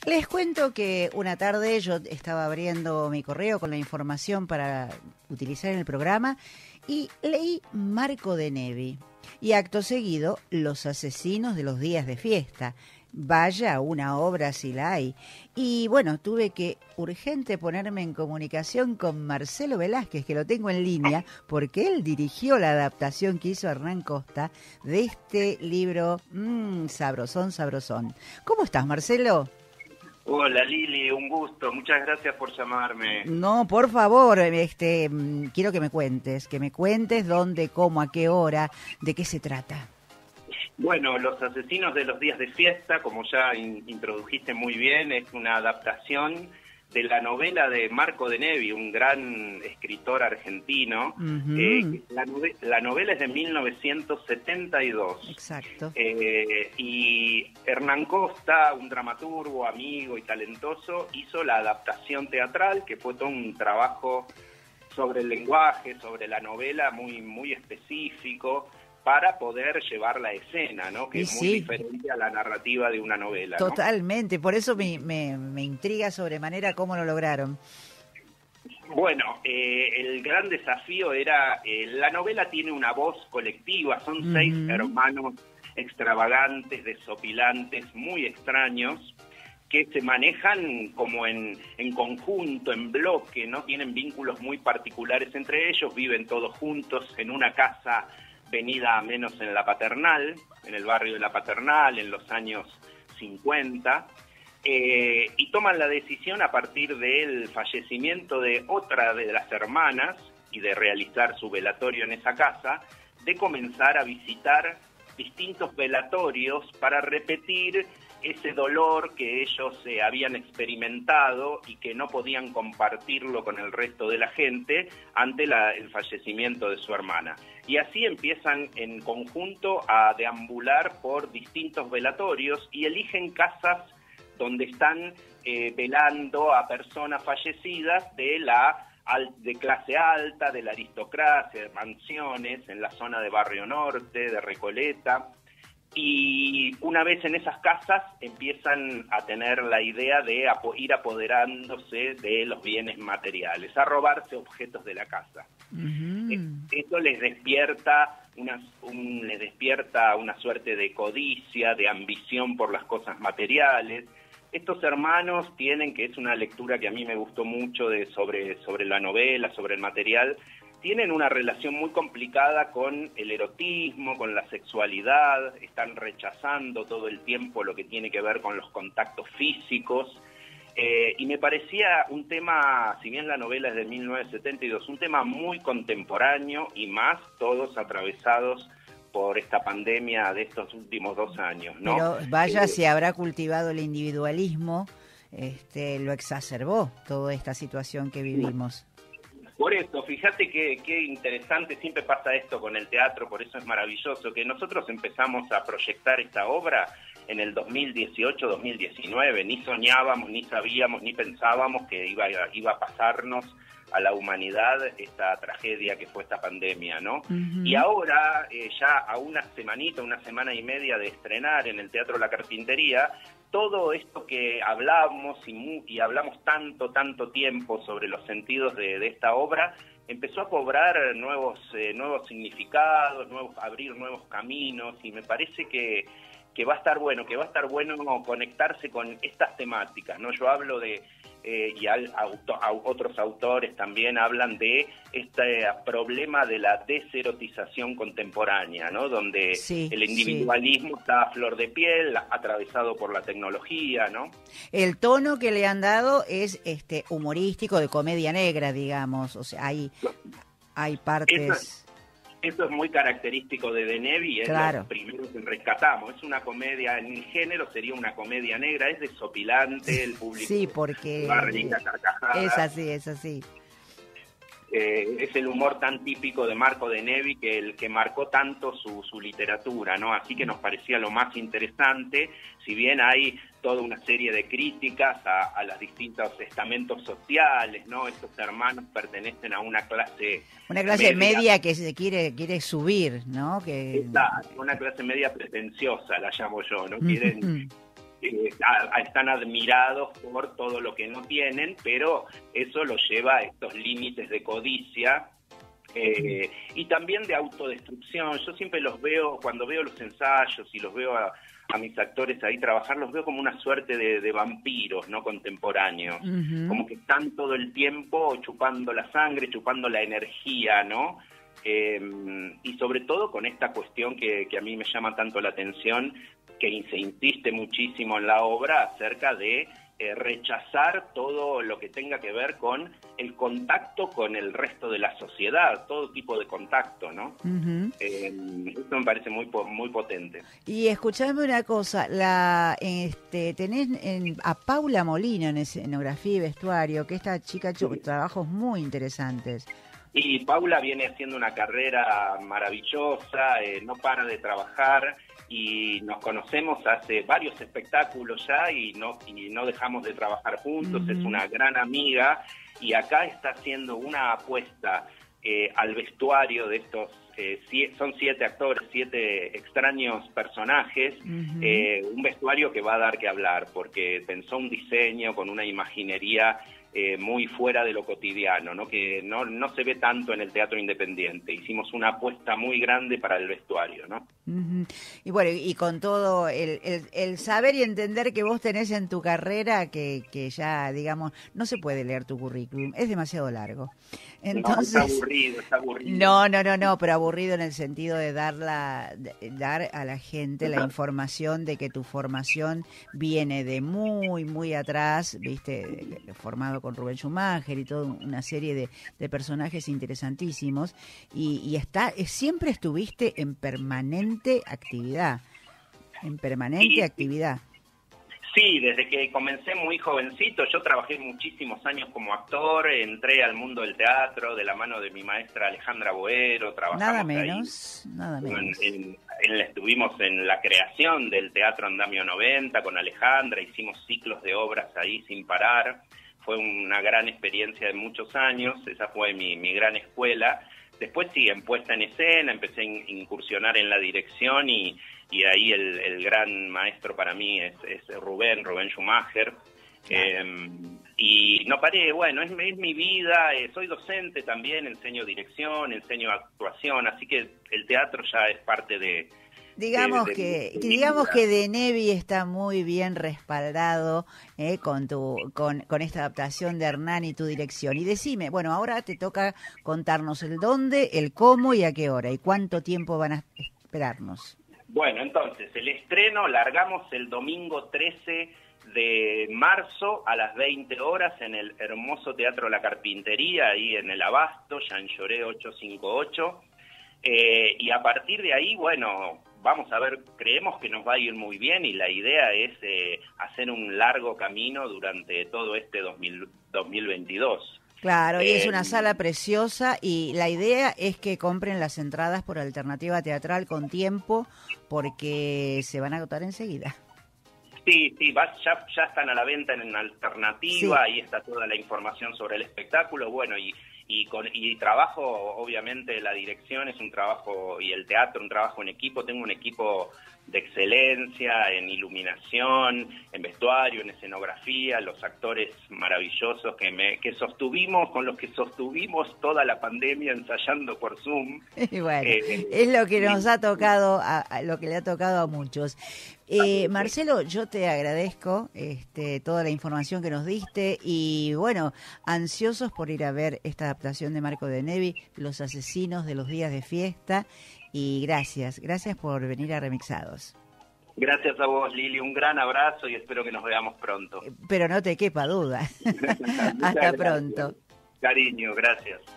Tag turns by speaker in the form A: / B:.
A: Les cuento que una tarde yo estaba abriendo mi correo con la información para utilizar en el programa y leí Marco de Nevi y acto seguido Los asesinos de los días de fiesta. Vaya, una obra si la hay. Y bueno, tuve que urgente ponerme en comunicación con Marcelo Velázquez, que lo tengo en línea, porque él dirigió la adaptación que hizo Hernán Costa de este libro, sabrosón, sabrosón. ¿Cómo estás, Marcelo?
B: Hola Lili, un gusto, muchas gracias por llamarme.
A: No, por favor, quiero que me cuentes dónde, cómo, a qué hora, de qué se trata.
B: Bueno, Los asesinos de los días de fiesta, como ya introdujiste muy bien, es una adaptación de la novela de Marco de Nevi, un gran escritor argentino. La novela es de 1972.
A: Exacto.
B: Y Hernán Costa, un dramaturgo, amigo y talentoso, hizo la adaptación teatral, que fue todo un trabajo sobre el lenguaje, sobre la novela muy, muy específico, para poder llevarla a escena, ¿no? Que es muy diferente a la narrativa de una novela, ¿no?
A: Totalmente, por eso me intriga sobremanera cómo lo lograron.
B: Bueno, el gran desafío era, la novela tiene una voz colectiva, son 6 hermanos extravagantes, desopilantes, muy extraños, que se manejan como en conjunto, en bloque, ¿no? Tienen vínculos muy particulares entre ellos, viven todos juntos en una casa venida a menos en La Paternal, en el barrio de La Paternal, en los años 50, y toman la decisión a partir del fallecimiento de otra de las hermanas y de realizar su velatorio en esa casa, de comenzar a visitar distintos velatorios para repetir ese dolor que ellos habían experimentado y que no podían compartirlo con el resto de la gente ante el fallecimiento de su hermana. Y así empiezan en conjunto a deambular por distintos velatorios y eligen casas donde están velando a personas fallecidas de clase alta, de la aristocracia, de mansiones en la zona de Barrio Norte, de Recoleta. Y una vez en esas casas empiezan a tener la idea de ir apoderándose de los bienes materiales, a robarse objetos de la casa. Esto les despierta una suerte de codicia, de ambición por las cosas materiales. Estos hermanos tienen, que es una lectura que a mí me gustó mucho sobre la novela, sobre el material, tienen una relación muy complicada con el erotismo, con la sexualidad, están rechazando todo el tiempo lo que tiene que ver con los contactos físicos, y me parecía un tema, si bien la novela es de 1972, un tema muy contemporáneo y más todos atravesados por esta pandemia de estos últimos 2 años, ¿no?
A: Pero vaya si habrá cultivado el individualismo, lo exacerbó toda esta situación que vivimos.
B: Por eso, fíjate qué interesante, siempre pasa esto con el teatro, por eso es maravilloso, que nosotros empezamos a proyectar esta obra en el 2018-2019, ni soñábamos, ni sabíamos, ni pensábamos que iba a pasarnos a la humanidad esta tragedia que fue esta pandemia, ¿no? Y ahora, ya a una semana y media de estrenar en el Teatro La Carpintería, todo esto que hablamos y hablamos tanto tiempo sobre los sentidos de esta obra, empezó a cobrar nuevos significados, abrir nuevos caminos, y me parece que va a estar bueno, conectarse con estas temáticas, ¿no? Yo hablo de, otros autores también hablan de este problema de la deserotización contemporánea, ¿no? Donde el individualismo está a flor de piel, atravesado por la tecnología, ¿no?
A: El tono que le han dado es humorístico, de comedia negra, digamos, o sea, hay partes...
B: Eso es muy característico de Nevi, es lo primero que rescatamos. Es una comedia, en el género sería una comedia negra, es desopilante, el público va a reír a carcajadas.
A: Es así.
B: Es el humor tan típico de Marco de Nevi que marcó tanto su literatura, ¿no? Así que nos parecía lo más interesante, si bien hay toda una serie de críticas a los distintos estamentos sociales, ¿no? Estos hermanos pertenecen a una clase
A: media que se quiere subir, ¿no?
B: Exacto, una clase media pretenciosa, la llamo yo, ¿no? Quieren están admirados por todo lo que no tienen, pero eso los lleva a estos límites de codicia y también de autodestrucción. Yo siempre los veo, cuando veo los ensayos y los veo a mis actores ahí trabajar, los veo como una suerte de vampiros, ¿no? Contemporáneos, como que están todo el tiempo chupando la sangre, chupando la energía, ¿no? Y sobre todo con esta cuestión que a mí me llama tanto la atención, que se insiste muchísimo en la obra acerca de rechazar todo lo que tenga que ver con el contacto con el resto de la sociedad, todo tipo de contacto, ¿no? Esto me parece muy potente.
A: Y escuchame una cosa, tenés a Paula Molino en escenografía y vestuario, que esta chica ha hecho trabajos muy interesantes.
B: Y Paula viene haciendo una carrera maravillosa, no para de trabajar, y nos conocemos hace varios espectáculos ya y no dejamos de trabajar juntos. Es una gran amiga y acá está haciendo una apuesta al vestuario de estos, son 7 actores, 7 extraños personajes, un vestuario que va a dar que hablar porque pensó un diseño con una imaginería muy fuera de lo cotidiano, ¿no? Que no se ve tanto en el teatro independiente. Hicimos una apuesta muy grande para el vestuario, ¿no?
A: Y bueno, y con todo el saber y entender que vos tenés en tu carrera, que ya, digamos, no se puede leer tu currículum, es demasiado largo. Entonces,
B: no, está aburrido.
A: No, pero aburrido en el sentido de dar a la gente la información de que tu formación viene de muy, muy atrás, viste, formado con Rubén Schumacher y toda una serie de personajes interesantísimos, y siempre estuviste en permanente actividad,
B: Sí, desde que comencé muy jovencito, yo trabajé muchísimos años como actor, entré al mundo del teatro de la mano de mi maestra Alejandra Boero, trabajamos
A: nada menos.
B: Estuvimos en la creación del Teatro Andamio 90 con Alejandra, hicimos ciclos de obras ahí sin parar, fue una gran experiencia de muchos años, esa fue mi gran escuela. Después sí, en puesta en escena, empecé a incursionar en la dirección y ahí el gran maestro para mí es Rubén Schumacher. Y no paré, bueno, es mi vida, soy docente también, enseño dirección, enseño actuación, así que el teatro ya es parte de...
A: Digamos que De Nevi está muy bien respaldado con esta adaptación de Hernán y tu dirección. Y decime, bueno, ahora te toca contarnos el dónde, el cómo y a qué hora y cuánto tiempo van a esperarnos.
B: Bueno, entonces, el estreno largamos el domingo 13 de marzo a las 20 horas en el hermoso Teatro La Carpintería, ahí en el Abasto, Jean Lloré 858. Y a partir de ahí, bueno, vamos a ver, creemos que nos va a ir muy bien y la idea es hacer un largo camino durante todo este 2022.
A: Claro, y es una sala preciosa y la idea es que compren las entradas por Alternativa Teatral con tiempo porque se van a agotar enseguida.
B: Sí, ya están a la venta en Alternativa, ahí está toda la información sobre el espectáculo, bueno, y trabajo, obviamente la dirección es un trabajo, y el teatro un trabajo en equipo, tengo un equipo de excelencia en iluminación, en vestuario, en escenografía, los actores maravillosos con los que sostuvimos toda la pandemia ensayando por Zoom.
A: Y bueno, es lo que nos ha tocado, lo que le ha tocado a muchos. Marcelo, yo te agradezco toda la información que nos diste y bueno, ansiosos por ir a ver esta adaptación de Marco de Nevi, Los asesinos de los días de fiesta, y gracias por venir a Remixados.
B: Gracias a vos, Lili, un gran abrazo y espero que nos veamos pronto.
A: Pero no te quepa duda. Hasta pronto.
B: Cariño, gracias.